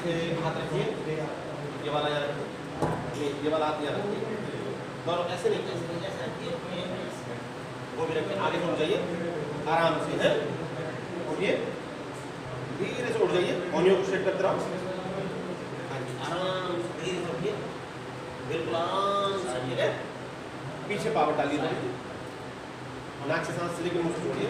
से हाथ रखिए, ये वाला यहाँ रखिए, ये वाला हाथ यहाँ रखिए, और ऐसे नहीं, ऐसे रखिए, वो भी रखिए, आगे से उठ जाइए आराम से, है उठिए, धीरे से उठ जाइए, ओनियो को स्ट्रेट करते रहो, हाँ जी, आराम से धीरे से उठिए, बिल्कुल आराम से, ठीक है, पीछे पावर डालिए, नाक से सांस लेकर मुंह से छोड़िए,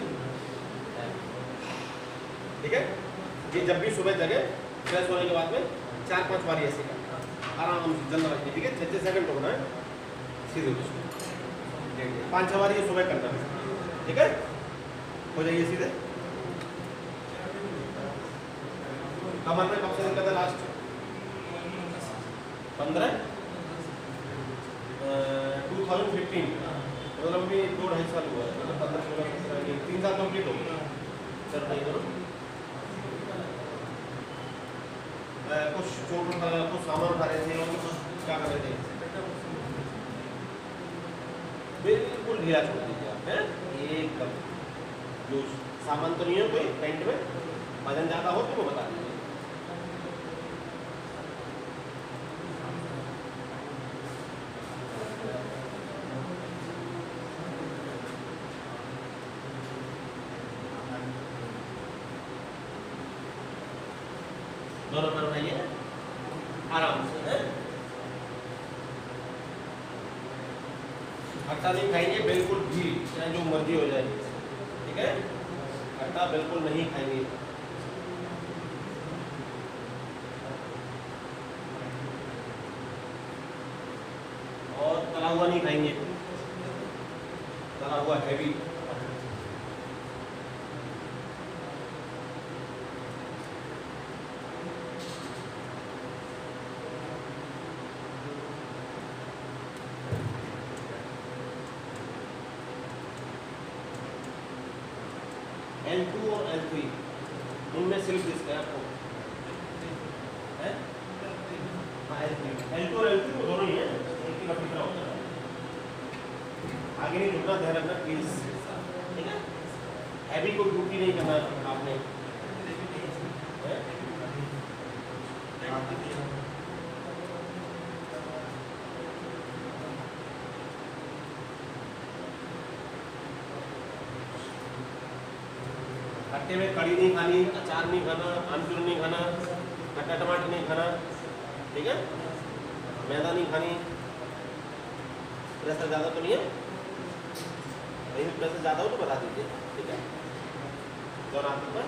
ठीक है। ये जब भी सुबह जगे फ्रेश होने के बाद में 4-5 बार ऐसे करना, आराम से जल्द रखिए, ठीक है, 6-6 सेकंड रुकना है, सीधे उठिए, 5-6 बार ये सुबह करना है, ठीक है, हो जाइए सीधे। कमर में कब से दिन था लास्ट? 15 2015, मतलब भी 2-2.5 साल हुआ है, मतलब 15-16 3 साल कंप्लीट हो गया। चल रही करो, कुछ चोट उठा, कुछ सामान उठा रहे थे, क्या कर रहे थे, बिल्कुल ढीला छोड़ दीजिए आप, है एकदम, जो सामान तो नहीं है कोई पेंट में, वजन ज़्यादा हो तो वो बता दीजिए। दोनों पर उठाइए आराम से, है खट्टा नहीं खाएंगे बिल्कुल भी, चाहे जो मर्जी हो जाए, ठीक है, खट्टा बिल्कुल नहीं खाएंगे, और तला हुआ नहीं खाएंगे, तला हुआ हैवी, L2 और L3 इनमें सिर्फ किसका है आपको, है L2 और L3 दोनों ही है, एक ही का होता है, आगे नहीं झुकना, ध्यान रखना प्लीज, ठीक है, हैवी को ड्यूटी नहीं करना आपने, खट्टे में कड़ी नहीं खानी, अचार नहीं खाना, आमचूर नहीं खाना, खट्टा टमाटर नहीं खाना, ठीक है, मैदा नहीं खानी, प्रेशर ज़्यादा तो नहीं है, कहीं भी प्रेशर ज़्यादा हो तो बता दीजिए, ठीक है, और आप ऊपर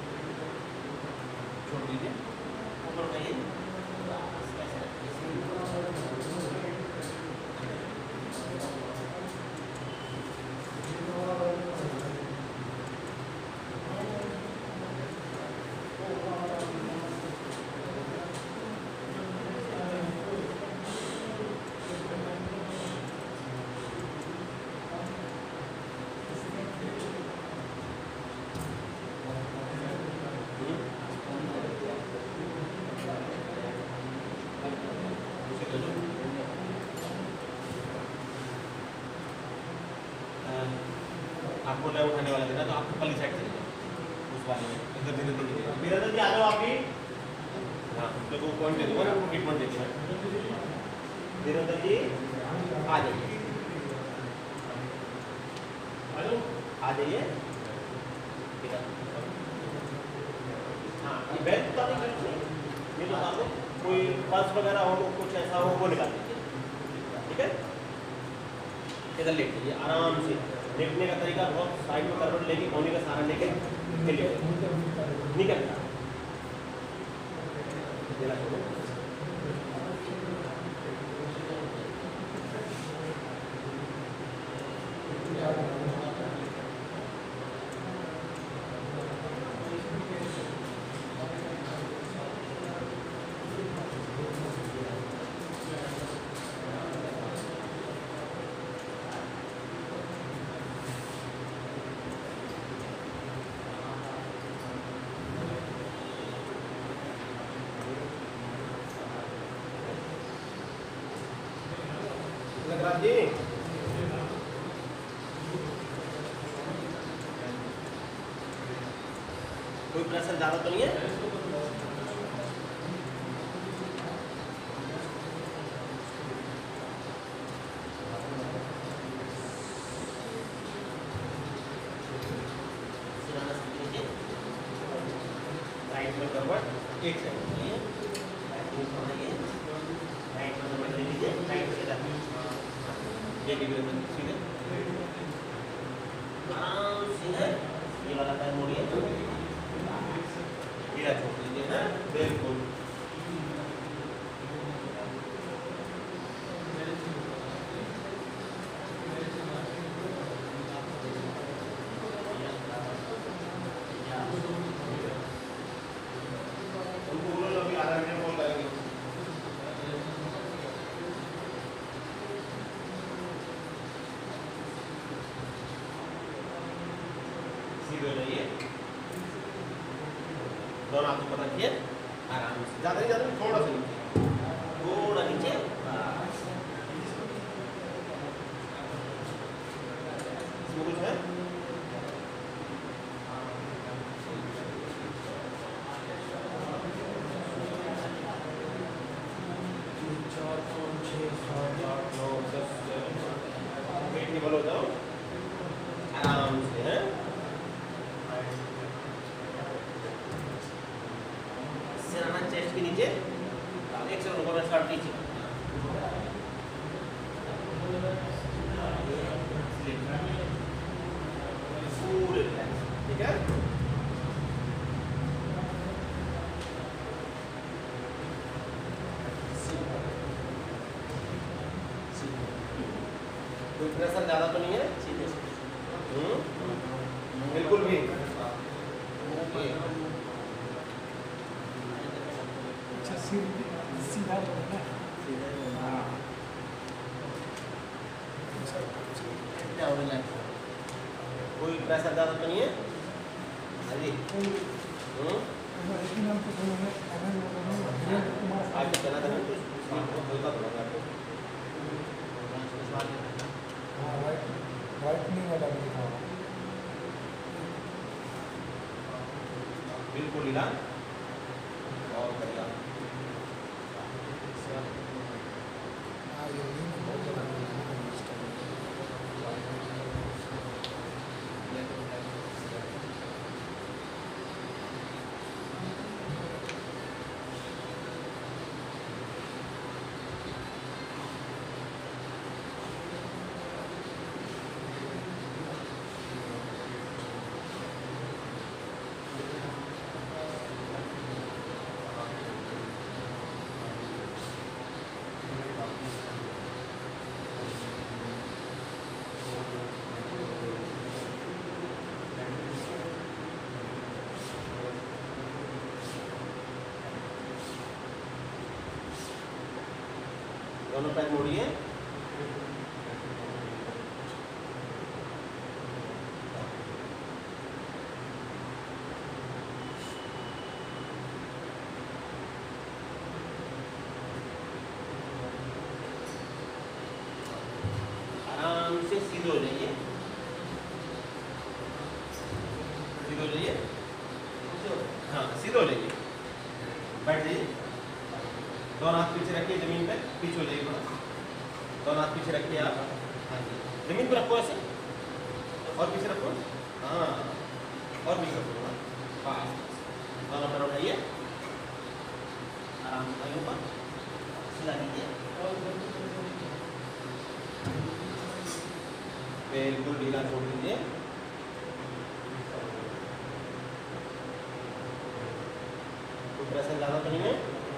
छोड़ दीजिए, ऊपर उठाइए, आपको लय उठाने वाला देना, तो आपको पल्ली साइड चले जाओ, उस वाले में इधर धीरे धीरे, मेरा तो आ जाओ आप भी, हाँ तो वो पॉइंट दे दूँगा ना, आपको ट्रीटमेंट दे दूँगा, धीरे जी आ जाइए, आ जाइए, ठीक है, हाँ ये बेल्ट तो नहीं, ये तो सामने कोई पर्स वगैरह हो, कुछ ऐसा हो वो निकाल दीजिए, ठीक है, इधर लेट लीजिए आराम से, लेटने का तरीका बहुत साइड में करवट लेके, कोने का सहारा लेके निकल, जी कोई प्रेशर ज़्यादा तो नहीं है, एक सेकंड ये राइट पर समझ लीजिए, राइट से जाते हैं ये डिग्री में सीधे आराम से है, ये वाला पैर मोड़िए, ढीला छोड़ दीजिए ना, बिल्कुल दोनों हाथों पर रखिए आराम से, ज़्यादा नहीं ज़्यादा, थोड़ा सा नीचे, थोड़ा नीचे, इसमें कुछ है वेट निकल हो जाओ आराम से है, चेस्ट के नीचे एक सेकंड ऊपर स्टार्ट कीजिए, पूरे ठीक है, कोई प्रेशर ज्यादा तो नहीं है, बिल्कुल भी सीधा कोई प्रेशर ज्यादा तो नहीं है, अरे आज चला था बिल्कुल ढीला और बढ़िया, दोनों पैर मोड़िए, आराम से सीधे हो जाइए, सीधे हो जाइए, हाँ सीधे हो जाइए, बैठ जाइए, दोनों हाथ पीछे रखिए जमीन पे, पीछे हो जाइए थोड़ा, दोनों हाथ पीछे रखिए आप, हाँ जी जमीन पे रखो ऐसे, और पीछे रखो, हाँ और पीछे रखो, हाँ दोनों पैर उठाइए, आराम से ऊपर सीधा कीजिए, बिल्कुल ढीला छोड़ दीजिए, कोई प्रेशर ज़्यादा तो नहीं है,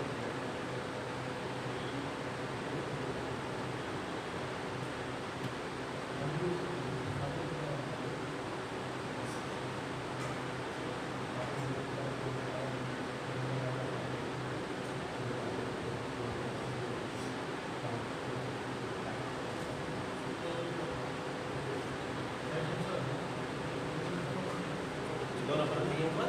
दोनों पर रखिए ऊपर,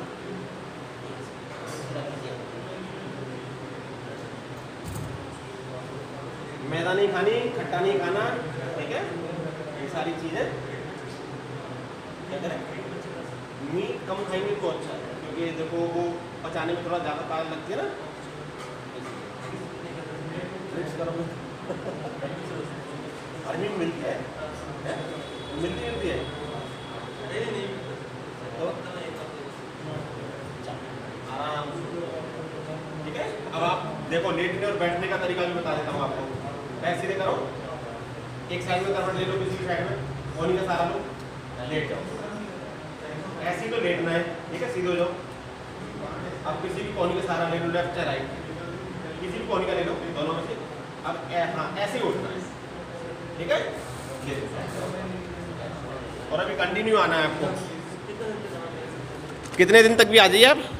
मैदा नहीं खानी, खट्टा नहीं खाना, ठीक है, ये सारी चीज़ें क्या करें, मीट कम खाएंगे तो अच्छा है, क्योंकि देखो वो पचाने में थोड़ा ज़्यादा टाइम लगती है ना, और मीट मिलती है, मिलती है, तो आराम से देखो लेटने और बैठने का तरीका भी बता देता हूँ आपको। पैर सीधे करो, एक साइड में करवट ले लो, किसी साइड में कोहनी का सहारा लो, लेट जाओ। ऐसे ही तो लेटना है, ठीक है, सीधे हो जाओ। अब किसी भी कोहनी का सहारा ले लो, लेफ्ट या राइट, किसी भी कोहनी का ले लो, दोनों में से। अब हाँ ऐसे ही उठना है, ठीक है। और अभी कंटिन्यू आना है आपको। कितने दिन तक भी आ जाइए आप।